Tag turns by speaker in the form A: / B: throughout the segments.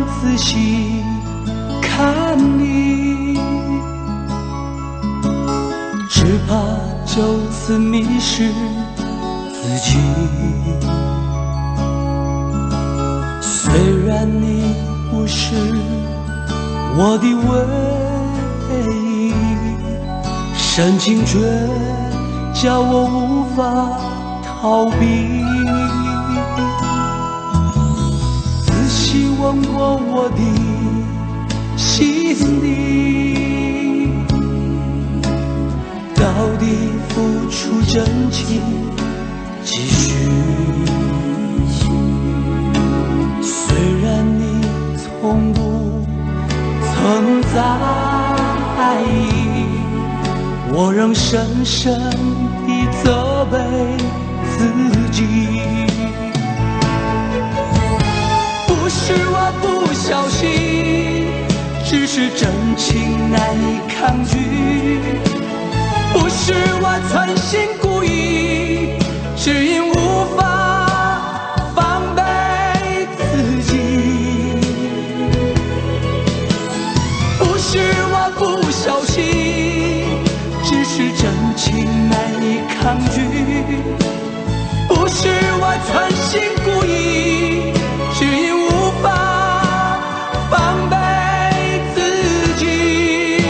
A: 仔细看你，只怕就此迷失自己。虽然你不是我的唯一，深情却叫我无法逃避。仔细问过我的心底，到底付出真情几许？虽然你从不曾在意，我仍深深地责备自己。不是我不小心，只是真情难以抗拒。不是我存心故意，只因无法防备自己。不是我不小心，只是真情难以抗拒。不是我存心故意，只因无法防备自己。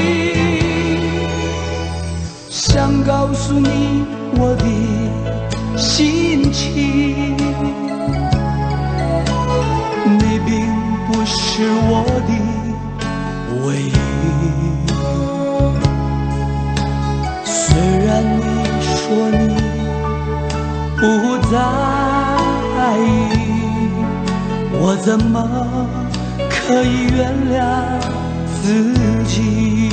A: 想告诉你我的心情，你并不是我的唯一。虽然你说你不在意，我怎么可以原谅自己？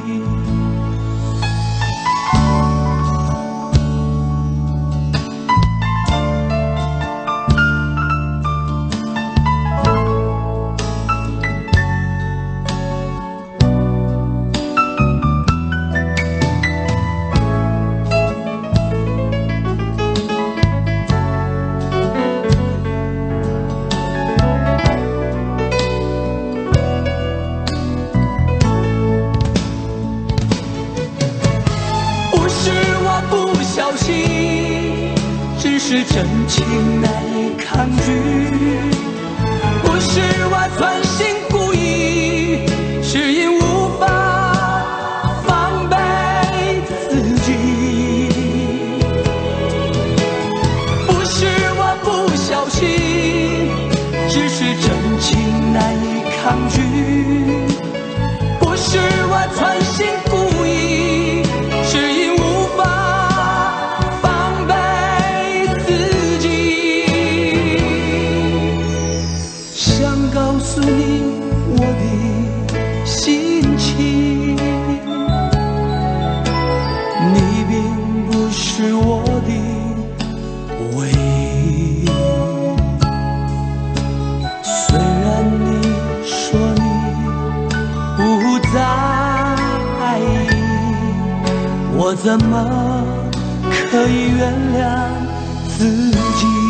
A: 只是真情难以抗拒。不是我存心故意，是因无法防备自己。不是我不小心，只是真情难以抗拒。不是我存心故意，是因无法告诉你我的心情，你并不是我的唯一。虽然你说你不在意，我怎么可以原谅自己？